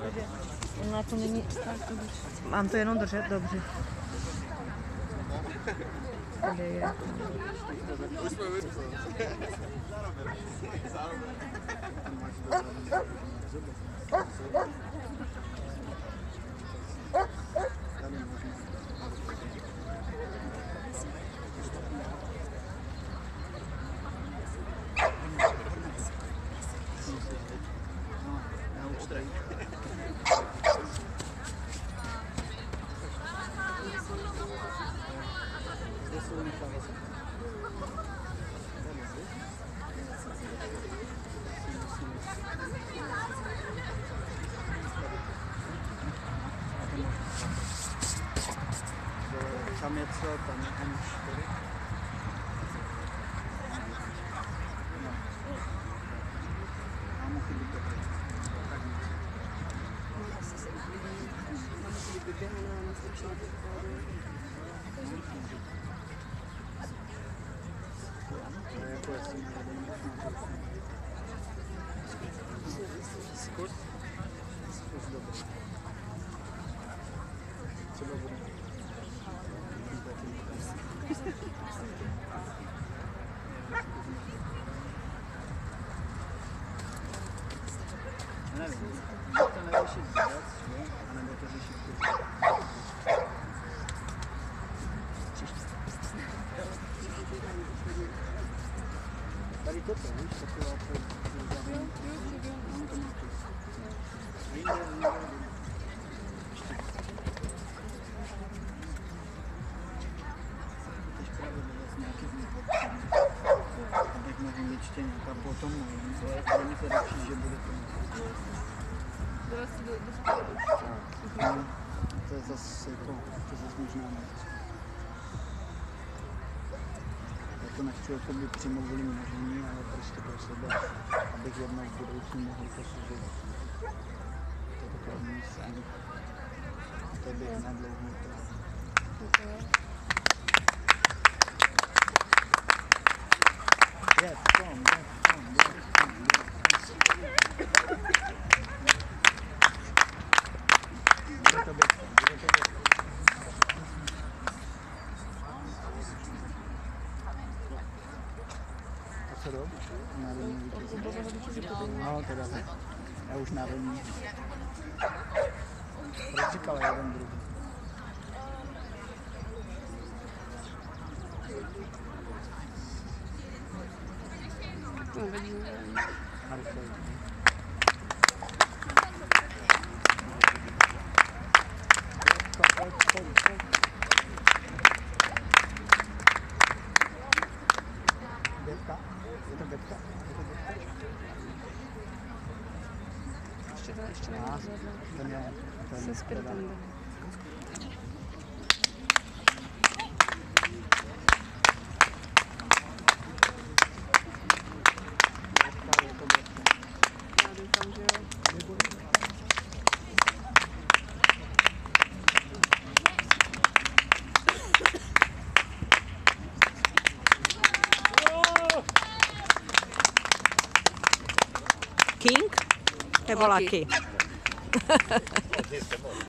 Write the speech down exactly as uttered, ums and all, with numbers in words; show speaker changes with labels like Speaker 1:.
Speaker 1: protože na to není stát.
Speaker 2: Mám to jenom držet, dobře. Tady je.
Speaker 3: Tam je co, tam je tam čtyři. No. A musí být dobrý. Tak nic. To je jako jestli zkus. Zkus dobrý. Třeba bude. Nevím, to neřešit vůbec, jo? A nebo to řešit tu. Tady toto, víš, taková to zavím. Tak mohli ještě nějaká potom, ale mi to lepší, že bude to. No, to je zase jako, to je zase možná ne. Já to nechci jako by přímo kvůli množení, ale prostě pro sebe, abych jednou v budoucnu mohl posuzovat. To je taková můj sen. To je běh na dlouhou to. Yes, come, yes, come, yes, come, yes, come. Bude to být, bude to být. A co do? Národní vítězí. No, teda. Já už národní. Proč říkal jeden druhý? Bětka? Je to bětka? Je to bětka?
Speaker 1: Ještě to ještě
Speaker 2: A, ten je, ten
Speaker 1: se spiritem. Já doufám, že jo.
Speaker 2: King nebo Lucky?